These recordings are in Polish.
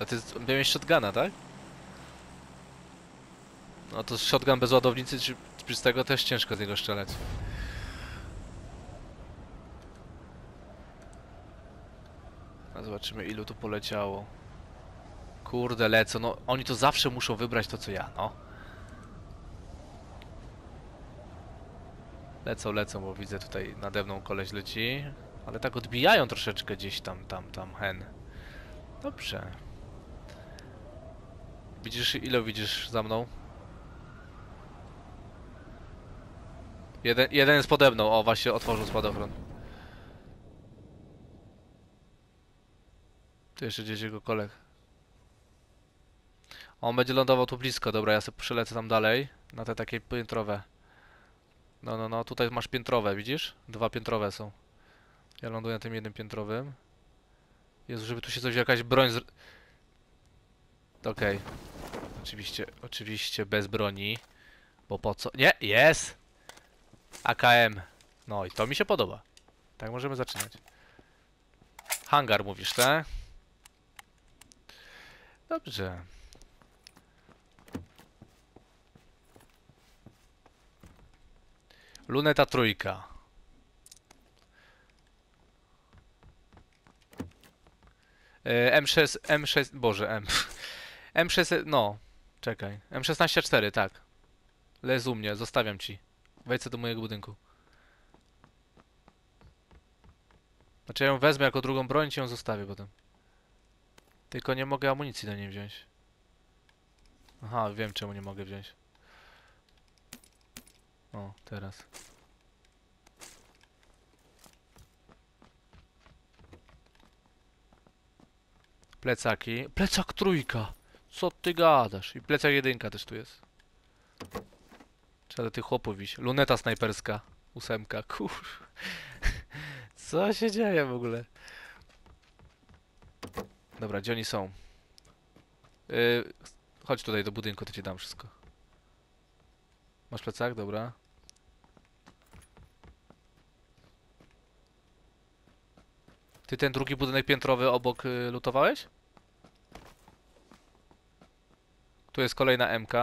A ty miałeś shotguna, tak? No to shotgun bez ładownicy, czy z tego też ciężko z niego strzelać. A zobaczymy, ilu tu poleciało. Kurde, lecą, no oni to zawsze muszą wybrać to co ja, no. Lecą, bo widzę tutaj nade mną koleś leci. Ale tak odbijają troszeczkę gdzieś tam hen. Dobrze. Widzisz, ile widzisz za mną? Jeden jest pode mną, o właśnie otworzył spadochron. Tu jeszcze gdzieś jego koleg. On będzie lądował tu blisko, dobra, ja sobie przelecę tam dalej. Na te takie piętrowe. No, tutaj masz piętrowe, widzisz? Dwa piętrowe są. Ja ląduję na tym jednym piętrowym. Jezu, żeby tu się coś, jakaś broń Okej. Oczywiście bez broni. Bo po co? Nie, jest! AKM. No i to mi się podoba. Tak możemy zaczynać. Hangar mówisz, tak? Dobrze. Luneta trójka. M6, boże, M6, no, czekaj. M16-4, tak. Lez u mnie, zostawiam ci. Wejdź do mojego budynku. Znaczy ja ją wezmę jako drugą broń, ci ją zostawię potem. Tylko nie mogę amunicji do niej wziąć. Aha, wiem czemu nie mogę wziąć. O, teraz. Plecaki. Plecak trójka! Co ty gadasz? I plecak jedynka też tu jest. Trzeba do tych chłopów iść. Luneta snajperska. Ósemka. Kur... Co się dzieje w ogóle? Dobra, gdzie oni są? Chodź tutaj do budynku, to ci dam wszystko. Masz plecak? Dobra. Ty ten drugi budynek piętrowy obok lutowałeś? Tu jest kolejna MK.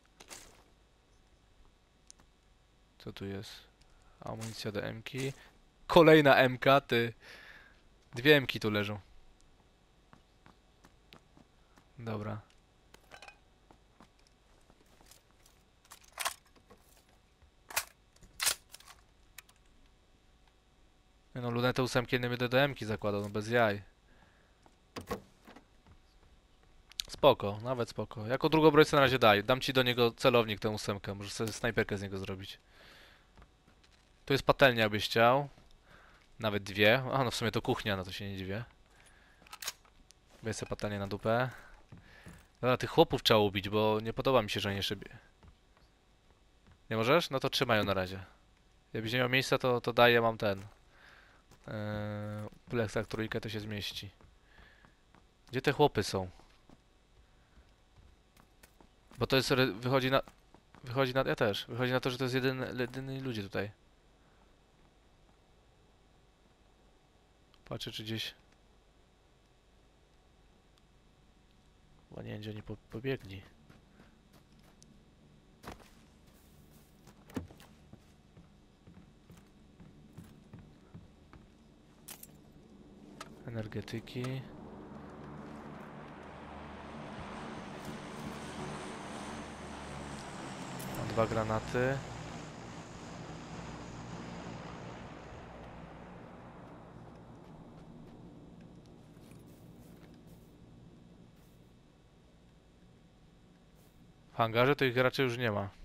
Co tu jest? Amunicja do MK. Kolejna MK, ty. Dwie MK tu leżą. Dobra. No lunetę ósemki nie będę do MK zakładał, no bez jaj. Spoko, nawet spoko. Jako drugobrońcę na razie daj. Dam ci do niego celownik, tę ósemkę. Możesz sobie snajperkę z niego zrobić. Tu jest patelnia, jakbyś chciał. Nawet dwie. A no w sumie to kuchnia, no to się nie dziwię. Weź sobie patelnię na dupę. Dobra, tych chłopów trzeba ubić, bo nie podoba mi się, że oni jeszcze... Nie możesz? No to trzymają na razie. Jakbyś nie miał miejsca, to daję, mam ten. Plecak trójkę to się zmieści. Gdzie te chłopy są? Bo to jest... Wychodzi na... Ja też. Wychodzi na to, że to jest jedyni ludzie tutaj. Patrzę, czy gdzieś... Bo nie wiem, gdzie oni pobiegli. Energetyki. Mam dwa granaty. W hangarze to ich raczej już nie ma.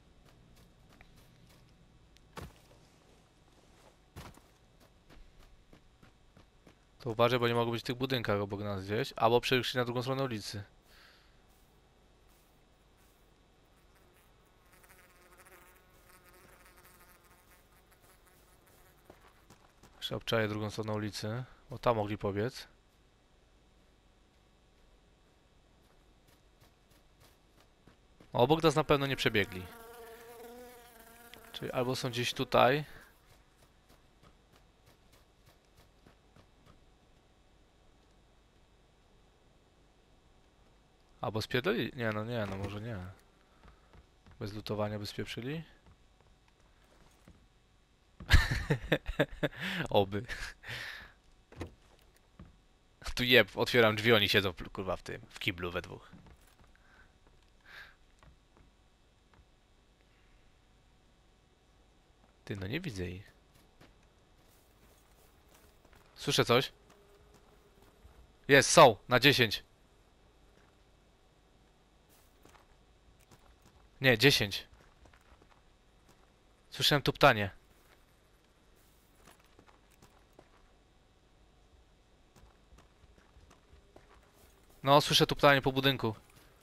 To uważaj, bo nie mogą być w tych budynkach obok nas gdzieś. Albo przeszli na drugą stronę ulicy. Jeszcze obczaję drugą stronę ulicy, bo tam mogli pobiec. Obok nas na pewno nie przebiegli. Czyli albo są gdzieś tutaj. Albo spierdoli? Nie, no może nie. Bez lutowania by spieprzyli? Oby. Tu jeb, otwieram drzwi, oni siedzą kurwa w kiblu we dwóch. Ty, no nie widzę ich. Słyszę coś? Jest, są, na 10. Nie, 10. Słyszałem tuptanie. No, słyszę tuptanie po budynku.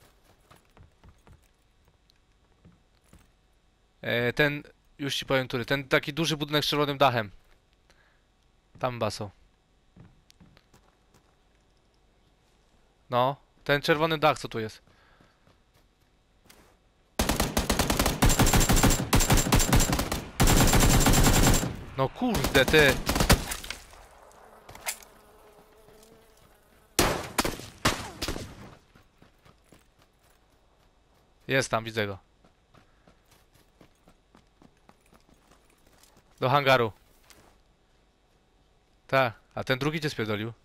Ten, już ci powiem, który. Ten taki duży budynek z czerwonym dachem. Tam baso. No, ten czerwony dach, co tu jest. No kurde, ty. Jest tam, widzę go. Do hangaru. Tak, a ten drugi cię spierdolił.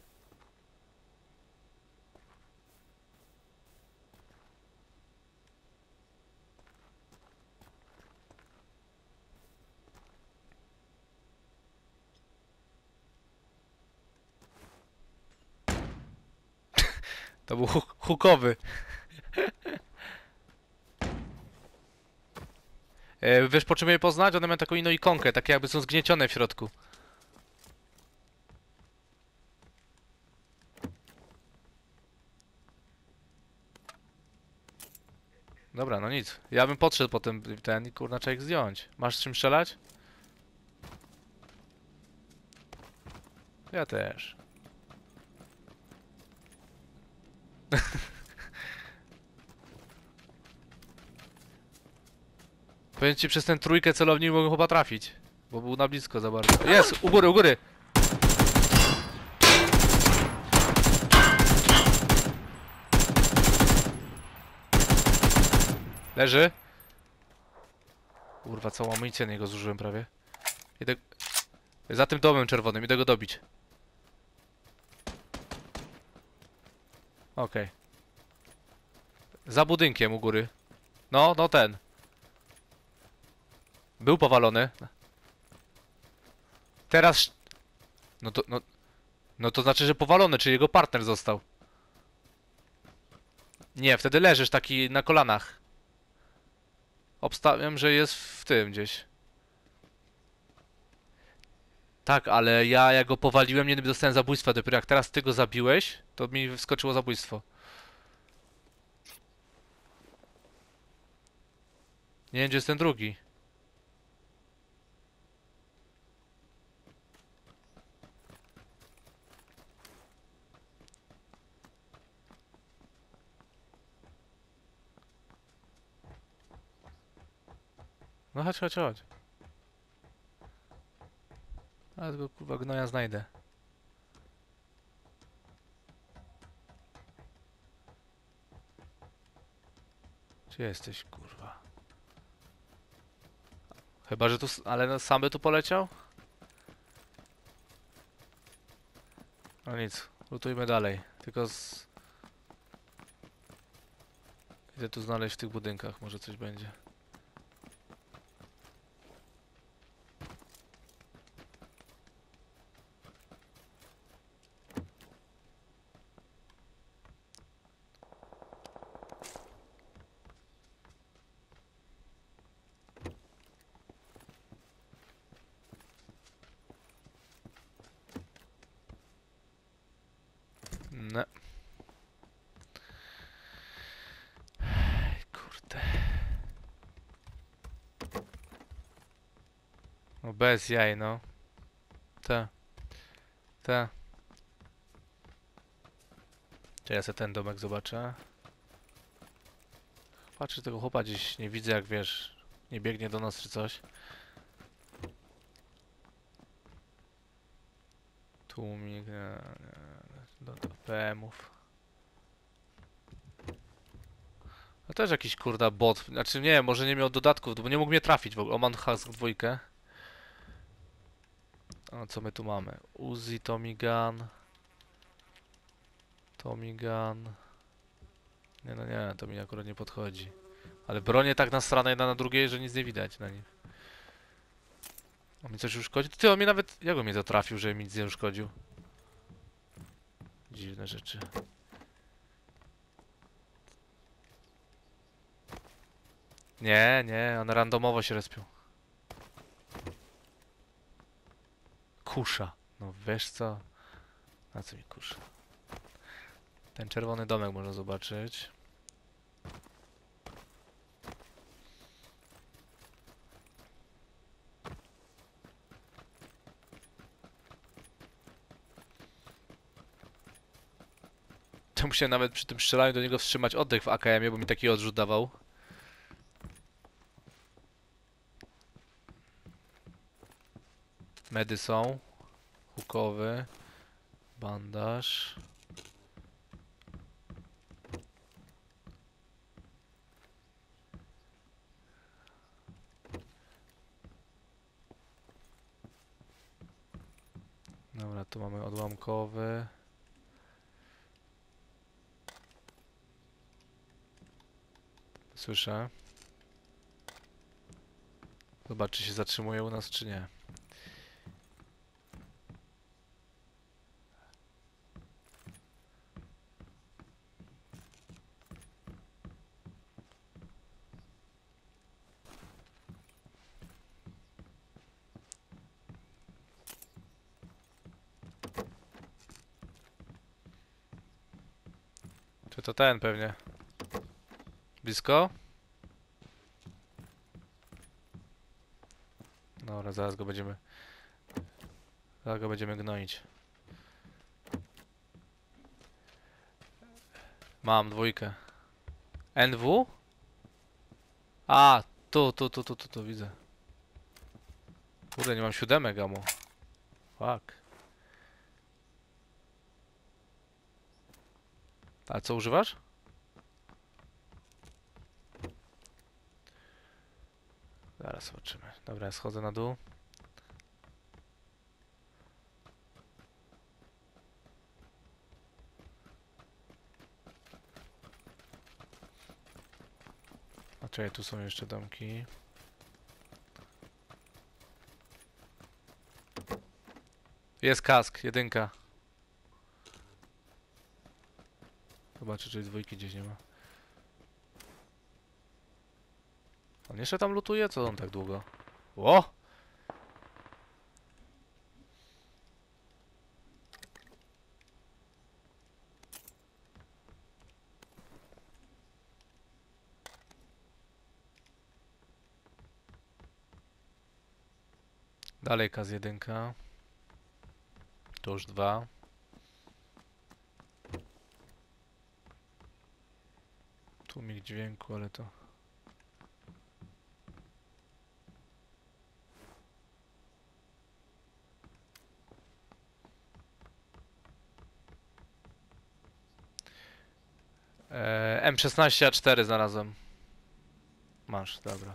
To był hukowy. Wiesz po czym je poznać? One mają taką inną ikonkę, takie jakby są zgniecione w środku. Dobra, no nic. Ja bym podszedł potem ten i kurna trzeba ich zdjąć. Masz z czym strzelać? Ja też. Powiem ci, przez ten trójkę celownik mogłem chyba trafić. Bo był na blisko za bardzo. Jest! U góry, u góry! Leży. Kurwa, całą amunicję na niego zużyłem prawie. Idę... Za tym domem czerwonym, idę go dobić. Okej. Za budynkiem u góry. No, no ten. Był powalony. Teraz... No to znaczy, że powalony, czyli jego partner został. Nie, wtedy leżysz taki na kolanach. Obstawiam, że jest w tym gdzieś. Tak, ale ja jak go powaliłem, nie dostałem zabójstwa. Dopiero jak teraz ty go zabiłeś, to mi wskoczyło zabójstwo. Nie wiem, gdzie jest ten drugi. No chodź, chodź, chodź. A tego kurwa gnoja znajdę. Gdzie jesteś, kurwa? Chyba, że tu... Ale no, sam by tu poleciał? No nic, lutujmy dalej. Tylko z... Idę tu znaleźć w tych budynkach, może coś będzie. Ne. Kurde. No bez jaj, no. Te. Te. Czy ja sobie ten domek zobaczę? Patrzę tego chłopa gdzieś, nie widzę jak wiesz, nie biegnie do nas czy coś. Tłumik, do PM-ów. To też jakiś kurda bot. Znaczy nie, może nie miał dodatków, bo nie mógł mnie trafić w ogóle. O, mam Husk 2. A co my tu mamy? Uzi, Tommy Gun. Tommy Gun. Nie no nie, to mi akurat nie podchodzi. Ale bronie tak nasrane jedna na drugiej, że nic nie widać na nich. On mi coś uszkodził? Ty, on mnie nawet... Jak on mnie zatrafił, że mi nic nie uszkodził? Dziwne rzeczy. Nie, nie, one randomowo się respią. Kusza. No wiesz co? Na co mi kusza? Ten czerwony domek można zobaczyć. To musiałem nawet przy tym strzelaniu do niego wstrzymać oddech w AKM-ie, bo mi taki odrzut dawał. Medy są. Hukowy. Bandaż. Dobra, tu mamy odłamkowy. Słyszę. Zobacz, czy się zatrzymuje u nas, czy nie. Czy to ten pewnie? Blisko? Dobra, zaraz go będziemy... Zaraz go będziemy gnoić. Mam dwójkę. NW? A, tu, widzę. Kurde, nie mam siódemek, amo. Fuck. A co używasz? Zaraz zobaczymy. Dobra, ja schodzę na dół. A czekaj, tu są jeszcze domki. Jest kask, jedynka. Zobaczę, czy dwójki gdzieś nie ma. On jeszcze tam lutuje? Co on tak długo? Ło! Dalej kas jedynka. To już dwa. Tłumik dźwięku, ale to... M16A4 znalazłem. Masz, dobra.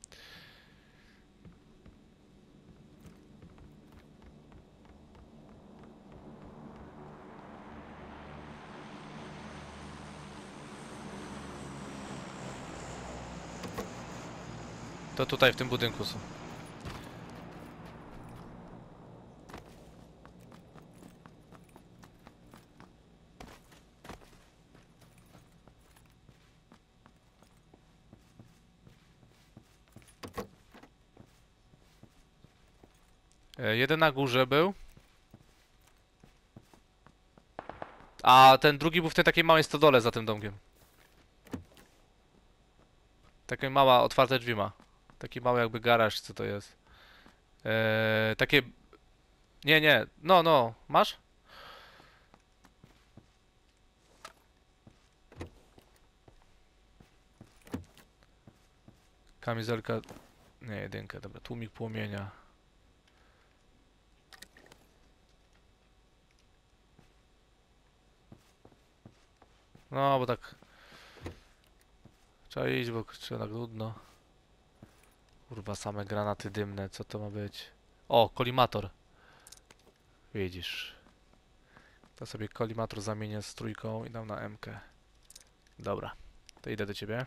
To tutaj w tym budynku są. Jeden na górze był. A ten drugi był w tej takiej małej stodole za tym domkiem. Takie mała, otwarte drzwi ma. Taki mały jakby garaż, co to jest. Takie... Nie, nie. No, no. Masz? Kamizelka... Nie, jedynka, dobra. Tłumik płomienia. No, bo tak... Trzeba iść, bo trzeba tak nudno. Kurwa, same granaty dymne, co to ma być? O, kolimator. Widzisz. To sobie kolimator zamienię z trójką i dam na M-kę. Dobra, to idę do ciebie.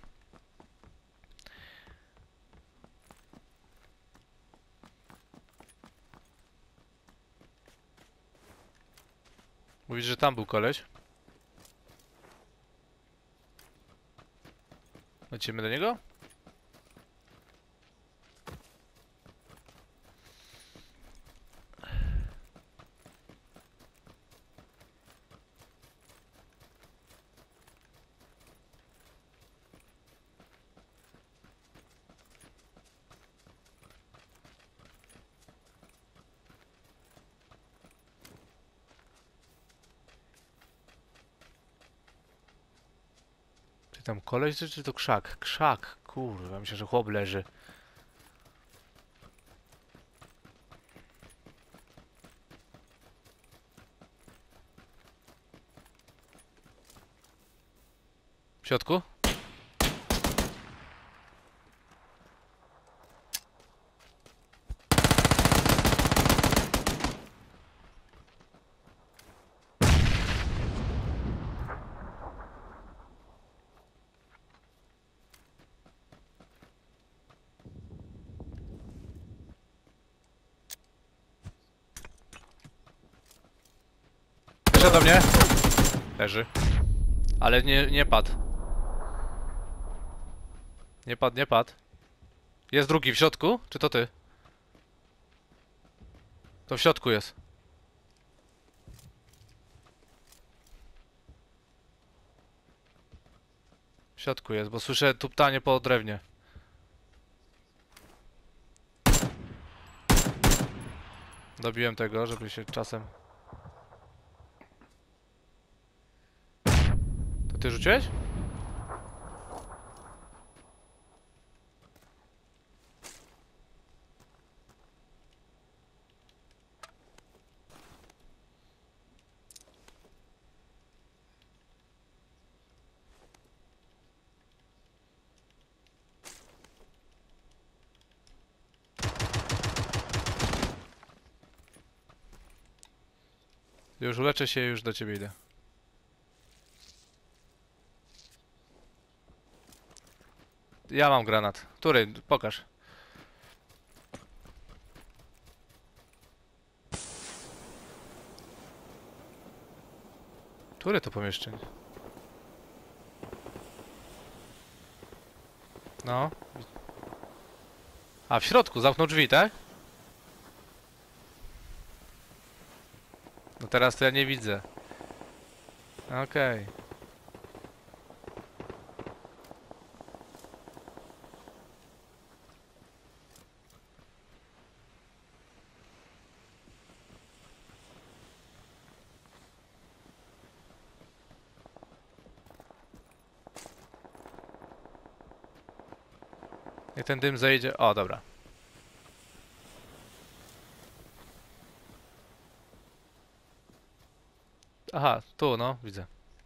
Mówisz, że tam był koleś? Lecimy do niego? Czy tam koleś, czy to krzak? Krzak, kurwa, myślę, że chłop leży. W środku? Wyszedł do mnie. Leży. Ale nie padł. Nie padł, nie padł. Jest drugi w środku? Czy to ty? To w środku jest. W środku jest, bo słyszę tuptanie po drewnie. Dobiłem tego, żeby się czasem... To ty rzuciłeś? Już uleczę się i już do ciebie idę. Ja mam granat. Który? Pokaż. Które to pomieszczenie? No. A, w środku, zamknął drzwi, tak? No teraz to ja nie widzę. Okej. Jak ten dym zejdzie... O, dobra. Aha, tu, no, widzę.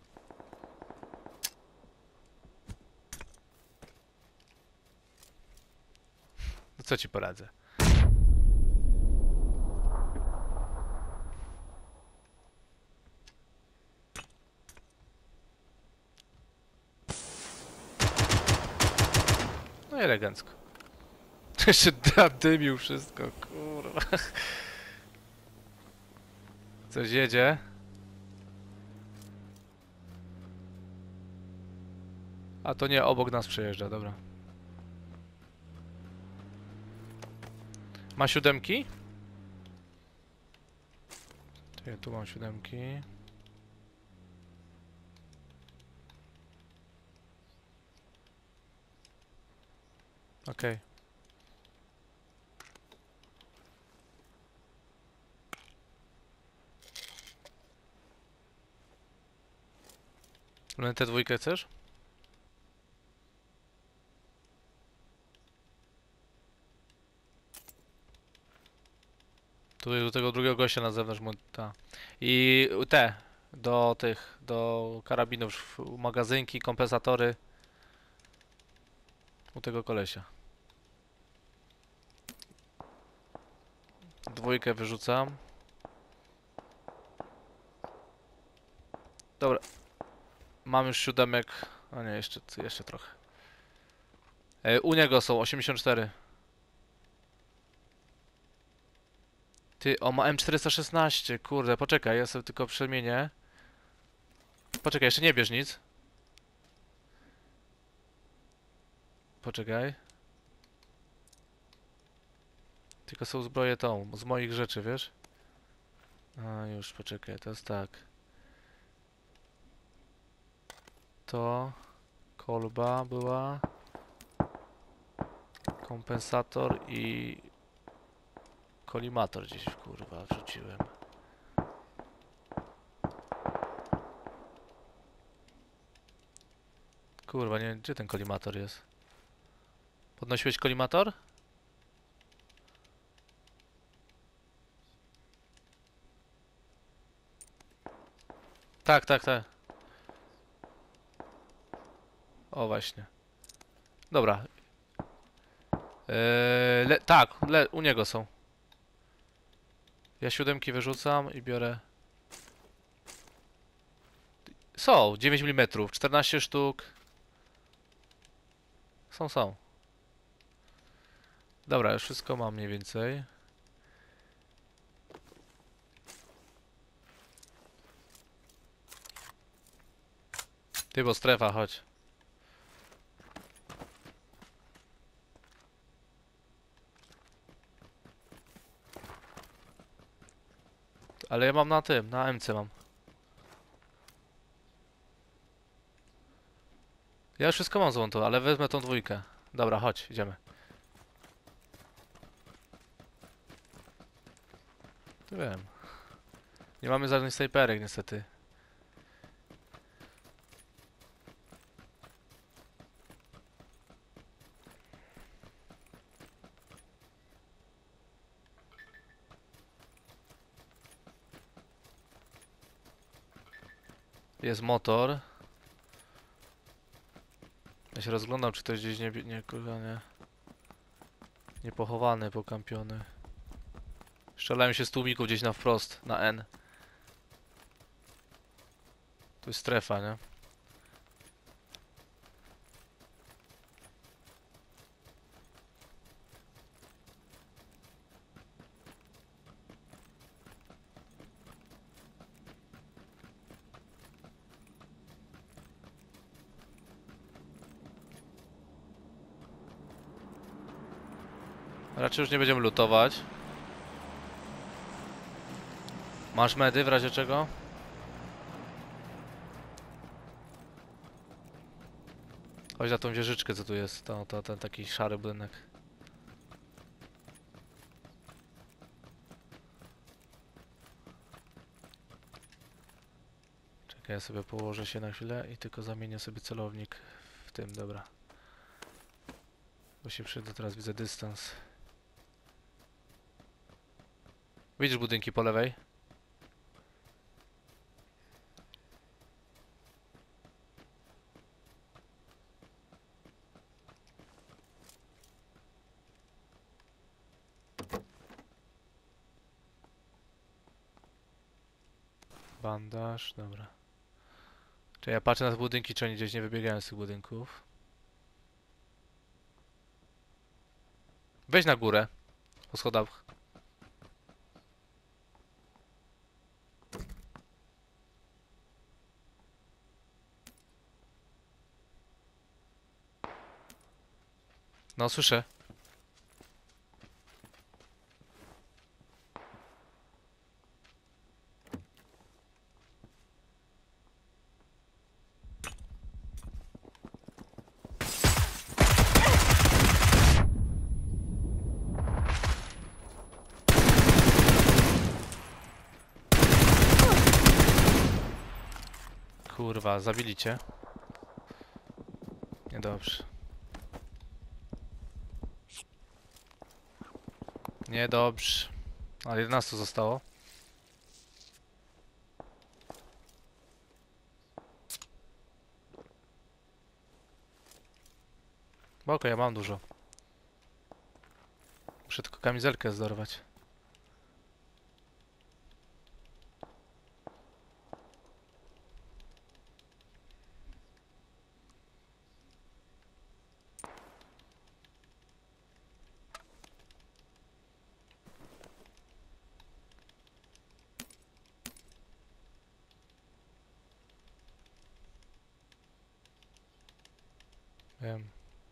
No co ci poradzę? No i elegancko. Jeszcze dymił wszystko, kurwa. Coś jedzie. A to nie, obok nas przejeżdża, dobra. Ma siódemki? Ja tu mam siódemki. Okej. Tę dwójkę chcesz? Tu do tego drugiego gościa na zewnątrz mu... ta. I te, do tych, do karabinów, magazynki, kompensatory. U tego kolesia. Dwójkę wyrzucam. Dobra. Mam już siódemek. A nie, jeszcze trochę. U niego są 84. Ty, o ma M416. Kurde, poczekaj, ja sobie tylko przemienię. Poczekaj, jeszcze nie bierz nic. Poczekaj. Tylko są zbroje tą, z moich rzeczy, wiesz? A, już, poczekaj, to jest tak. To... Kolba była. Kompensator i... Kolimator gdzieś, kurwa, wrzuciłem. Kurwa, nie wiem, gdzie ten kolimator jest. Podnosiłeś kolimator? Tak, tak, tak. O, właśnie. Dobra. Tak, u niego są. Ja siódemki wyrzucam i biorę... Są, 9 mm, 14 sztuk. Są. Dobra, już wszystko mam mniej więcej. Ty, bo strefa, chodź. Ale ja mam na tym, na MC mam. Ja już wszystko mam złąto, ale wezmę tą dwójkę. Dobra, chodź, idziemy. Tu wiem. Nie mamy żadnych snajperek niestety. Jest motor. Ja się rozglądam, czy ktoś gdzieś kurwa, nie pochowany, pokampiony. Strzelają się z tłumików gdzieś na wprost, na N. Tu jest strefa, nie? Raczej już nie będziemy lutować. Masz medy w razie czego? Chodź na tą wieżyczkę, co tu jest. Ten taki szary budynek. Czekaj, ja sobie położę się na chwilę i tylko zamienię sobie celownik w tym, dobra. Bo się przyda, teraz widzę dystans. Widzisz budynki po lewej? Bandaż, dobra. Czy ja patrzę na te budynki, czy oni gdzieś nie wybiegają z tych budynków. Weź na górę. Po schodach. No, słyszę. Kurwa, zabili cię. Niedobrze. Niedobrze. Ale 11 zostało. Spoko, ja mam dużo. Muszę tylko kamizelkę zdorwać. Wiem.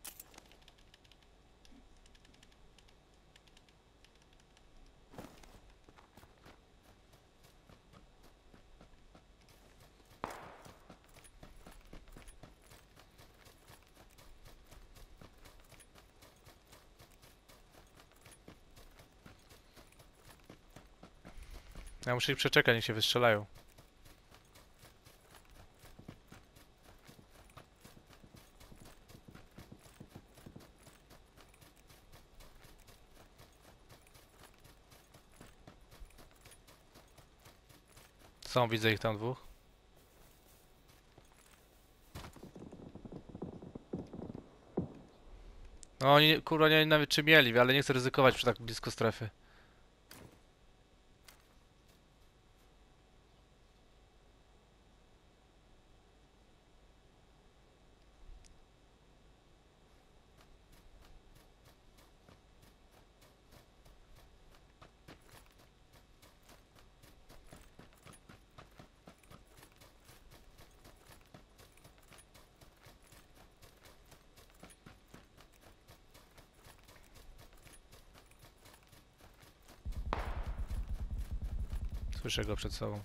Ja muszę ich przeczekać, niech się wystrzelają. Są, widzę ich tam dwóch. No oni, kurwa, nie wiem nawet czy mieli, ale nie chcę ryzykować przy tak blisko strefy. Słyszę go przed sobą.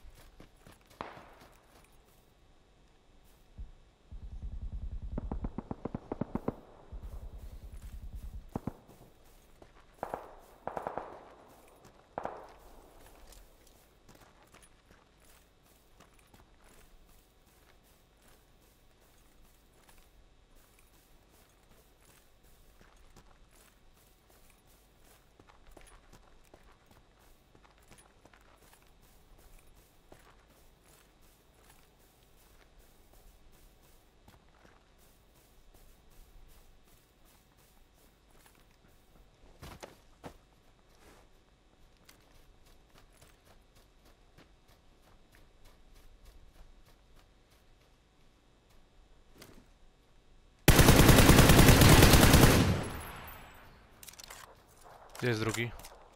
Gdzie jest drugi?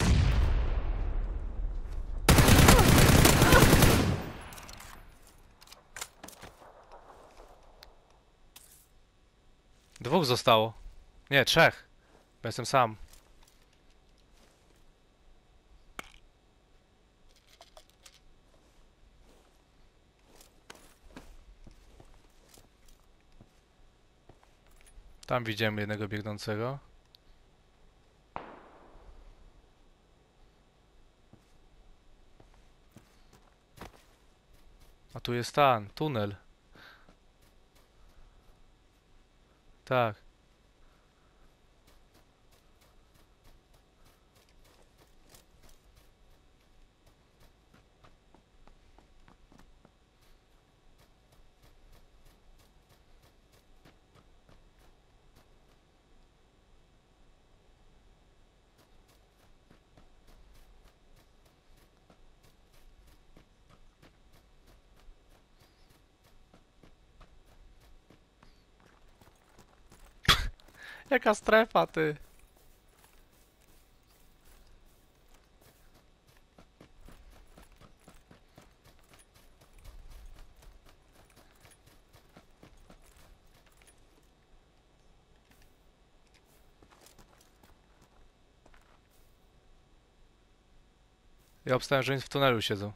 Dwóch zostało. Nie, trzech. Bo jestem sam. Tam widziałem jednego biegnącego. A tu jest tunel. Tak. Jaka strefa, ty? Ja obstałem, że oni w tunelu siedzą.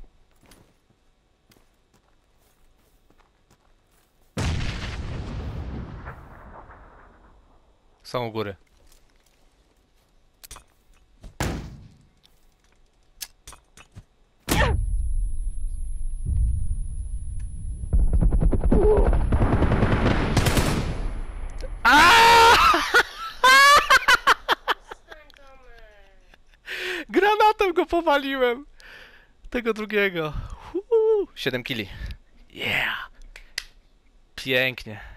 Są u góry. Granatem go powaliłem! Tego drugiego. 7 kili. Yeah! Pięknie.